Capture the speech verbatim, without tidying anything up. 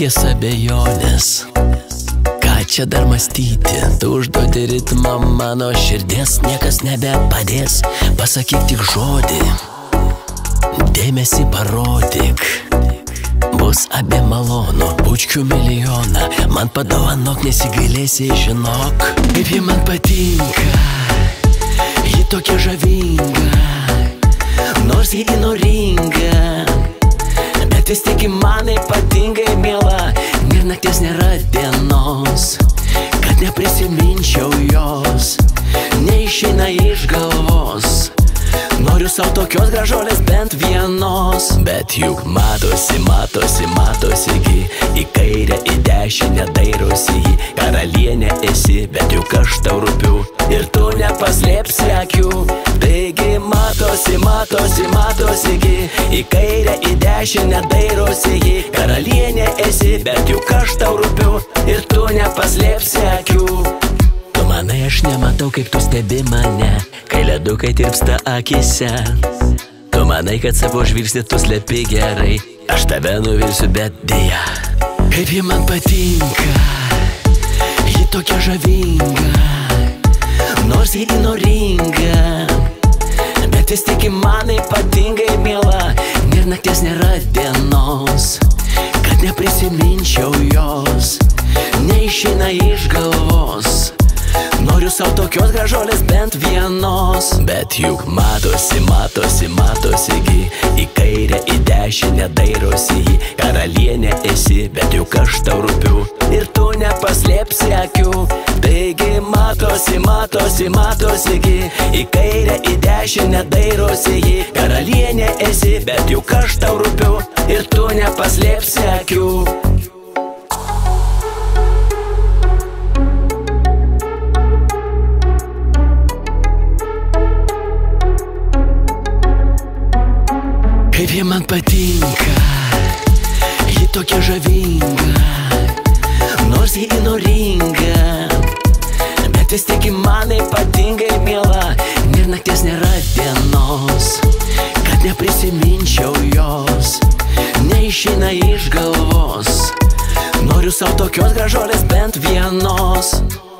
vilties abejonės. Ką čia dar mąstyti, tu užduodi ritmą mano širdies, niekas nebepadės, pasakyk tik žodį, dėmesį parodyk. Bus abie malonu, bučkių milijoną, man padovanok, nesigailėsi, žinok. Kaip ji man patinka, ji tokia žavinga, nors ji įnoringa, bet vis tik man ypatingai miela. Ir nakties nėra dienos, kad neprisiminčiau jos, neišeina iš galvos. Noriu savo tokios gražuolės bent vienos. Bet juk matosi, matosi, matosi gi, į kairę, į dešinę dairosi ji. Karalienė esi, bet juk aš tau rūpiu ir tu nepaslėpsi akių. Taigi matosi, matosi, matosi gi, į kairę, į dešinę dairosi ji. Karalienė esi, bet juk aš tau rūpiu ir tu nepaslėpsi akių. Tu manai, aš nematau, kaip tu stebi mane, kai ledukai tirpsta akise. Tu manai, kad savo žvilgsnį tu slepi gerai, aš tave nuvirsiu, bet dėja. Kaip ji man patinka, ji tokia žavinga, nors ji įnoringa, bet vis tik man ypatingai miela. Ir nakties nėra dienos, kad neprisiminčiau jos, neišeina iš galvos. Noriu savo tokios gražuolės bent vienos. Bet juk matosi, matosi, matosi gi, į kairę, į dešinę dairosi ji. Karalienė esi, bet juk aš tau rūpiu ir tu nepaslėpsi akių. Taigi matosi, matosi, matosi gi, į kairę, į dešinę dairosi ji. Karalienė esi, bet juk aš tau rūpiu ir tu nepaslėpsi akių. Kaip ji man patinka, ji tokia žavinga, nors ji įnoringa, bet vis tik man ypatingai miela. Ir nakties nėra dienos, kad neprisiminčiau jos, neišeina iš galvos. Noriu savo tokios gražuolės bent vienos.